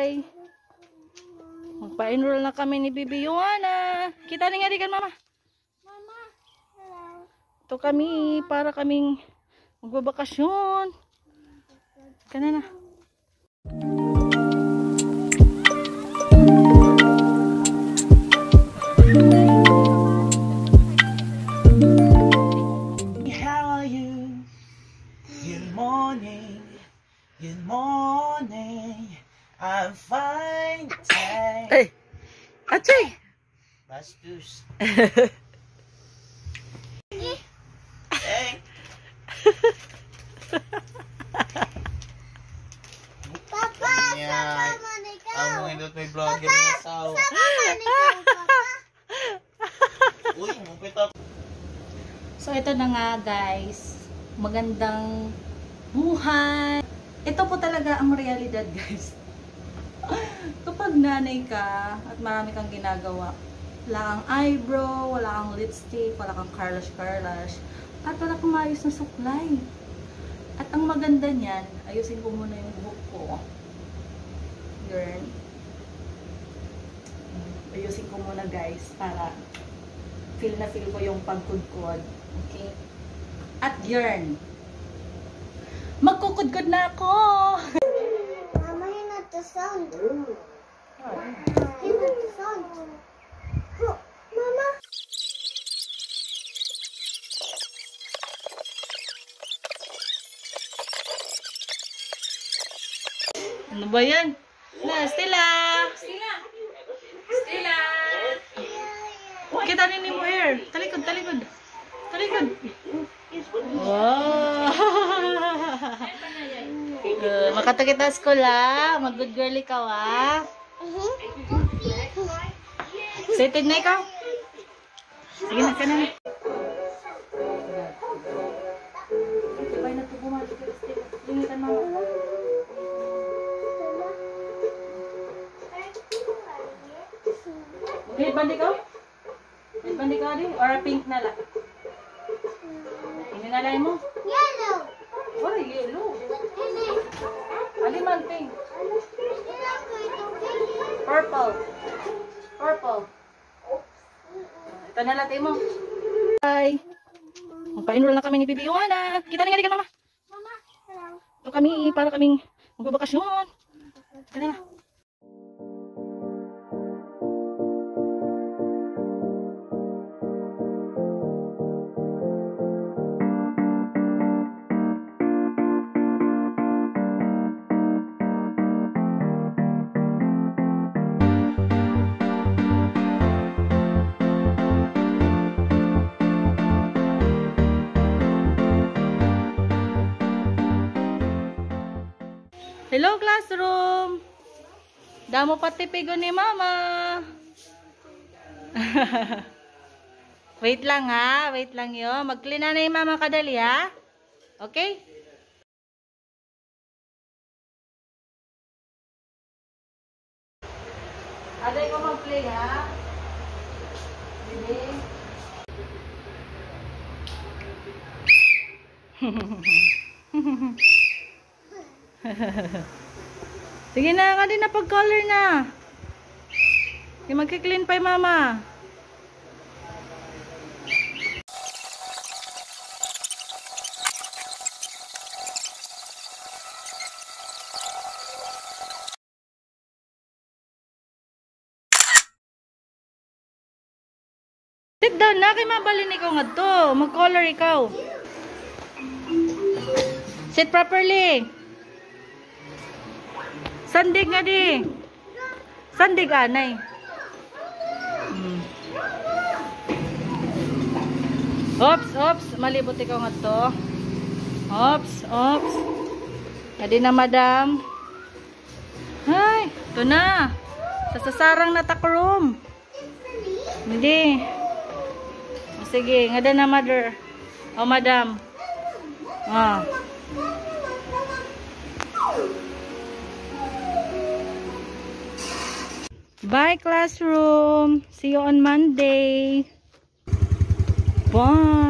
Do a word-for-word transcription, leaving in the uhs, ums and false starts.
Bye! Magpa-enroll na kami ni Bibi Joanna. Kita rin nga di kan, Mama. Mama, hello. Ito kami para kaming magbabakasyon. Kana na. How are you? Good morning. Good morning. I'm fine. Hey, Achay! Bastos. Hey. Papa, Yeah. sama manikaw. Ang mga indot may vlogger niya sao. Sama manikaw, Papa. Uy, mupit ako. So, ito na nga guys. Magandang buhay. Ito po talaga ang realidad guys. Kapag nanay ka at marami kang ginagawa, wala kang eyebrow, wala kang lipstick, wala kang carlash-carlash, at wala kang maayos na suklay. At ang maganda niyan, ayusin ko muna yung buhok ko. Yun. Ayusin ko muna guys, para feel na feel ko yung pagkudkod. Okay? At yun. Magkukudkod na ako! Mama, hear not the sound. Hear not the sound. Oh, Mama. Ano ba yan? Na, Stella! Stella! Stella! Kita nini mo hair. Talikod, talikod. Talikod. Wow! Good. Makatakita school ah. Mag-good girl ikaw ah. Excited na ikaw? Sige na, ka na. Sabay na ito bumalik. Ingitan mo. Okay, bandi ka? Bandi ka din? Or pink na lang? Ini na lang mo? Yellow. What a yellow? Ini. Aliman pink. Ilang ko ito, baby. Purple. Purple. Ito na latte mo. Bye. Magpa-enroll na kami ni Bibi Joanna. Kita rin nga di ka, Mama. Mama, hello. Ito kami para kaming magbabakasyon. Ito na. Hello classroom! Damo pati pigo ni Mama. Wait lang ha, wait lang yo. Mag-clean na ni Mama kadali ha. Okay? Aday ko mag-play ha. Bibi. Sige na, ka din na pag-color na. Yung magki-clean pa yung Mama. Sit down na, kay mabalin ikaw nga to. Mag-color ikaw. Sit properly. Sandig nga di. Sandig anay. Hmm. Ops, ops. Malibot ikaw nga to. Ops, ops. Adi na, madam. Ay, ito na. Sasasarang na takroom. Hindi. Sige, nga na, mother. O, madam. Ah. Bye classroom. See you on Monday. Bye.